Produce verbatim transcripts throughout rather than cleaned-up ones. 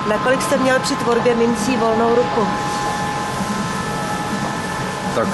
Nakolik jste měl při tvorbě mincí volnou ruku? Tak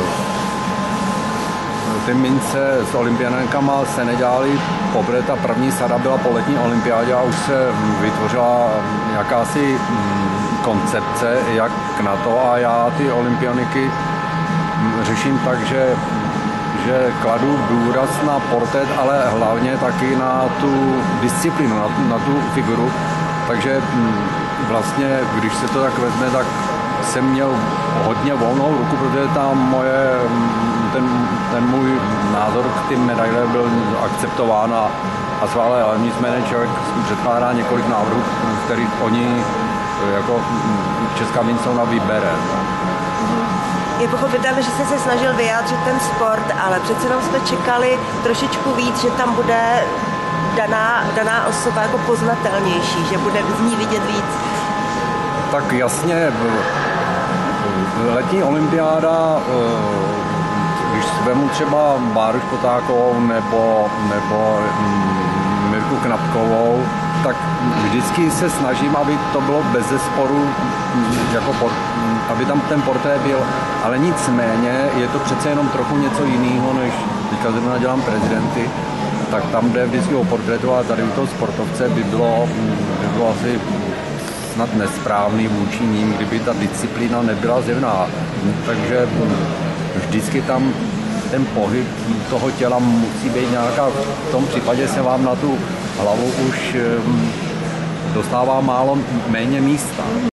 ty mince s olympiánkama se nedělaly poprvé, ta první sada byla po letní olympiádě a už se vytvořila jakási koncepce, jak na to, a já ty olympioniky řeším tak, že, že kladu důraz na portrét, ale hlavně taky na tu disciplínu, na tu, na tu figuru. Takže vlastně, když se to tak vezme, tak jsem měl hodně volnou ruku, protože ta moje, ten, ten můj názor k těm medaile byl akceptován a, a schválen, ale nicméně člověk předkládá několik návrhů, kterých oni jako česká mincovna vybere. Je pochopitelné, že jste se snažil vyjádřit ten sport, ale přece jenom jsme čekali trošičku víc, že tam bude daná, daná osoba jako poznatelnější, že bude z ní vidět víc. Tak jasně, letní olympiáda, když vezmu třeba Báru Špotákovou nebo, nebo Mirku Knapkovou, tak vždycky se snažím, aby to bylo bezesporu, jako por, aby tam ten portrét byl, ale nicméně je to přece jenom trochu něco jiného, než teďka zrovna dělám prezidenty, tak tam jde vždycky o portrétu a tady u toho sportovce by bylo, by bylo asi snad nesprávný vůči ním, kdyby ta disciplína nebyla zjevná. Takže vždycky tam ten pohyb toho těla musí být nějaká, v tom případě se vám na tu hlavu už dostává málo méně místa.